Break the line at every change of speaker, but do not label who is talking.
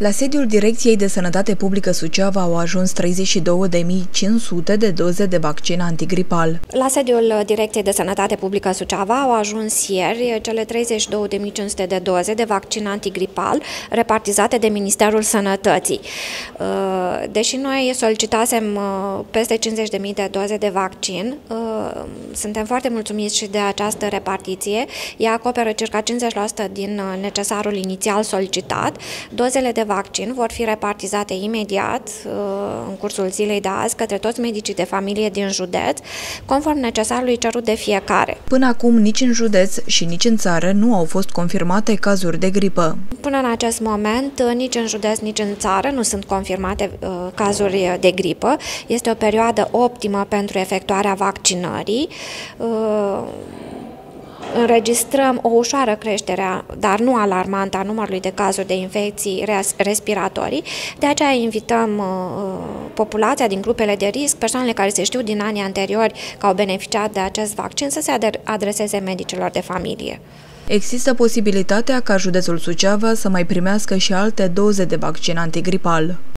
La sediul Direcției de Sănătate Publică Suceava au ajuns 32.500 de doze de vaccin antigripal.
La sediul Direcției de Sănătate Publică Suceava au ajuns ieri cele 32.500 de doze de vaccin antigripal repartizate de Ministerul Sănătății. Deși noi solicitasem peste 50.000 de doze de vaccin, suntem foarte mulțumiți și de această repartiție. Ea acoperă circa 50% din necesarul inițial solicitat. Dozele de vaccin vor fi repartizate imediat, în cursul zilei de azi, către toți medicii de familie din județ, conform necesarului cerut de fiecare.
Până acum, nici în județ și nici în țară nu au fost confirmate cazuri de gripă.
Până în acest moment, nici în județ, nici în țară nu sunt confirmate cazuri de gripă. Este o perioadă optimă pentru efectuarea vaccinării. Înregistrăm o ușoară creștere, dar nu alarmantă, a numărului de cazuri de infecții respiratorii. De aceea invităm populația din grupele de risc, persoanele care se știu din anii anteriori că au beneficiat de acest vaccin, să se adreseze medicilor de familie.
Există posibilitatea ca județul Suceava să mai primească și alte doze de vaccin antigripal.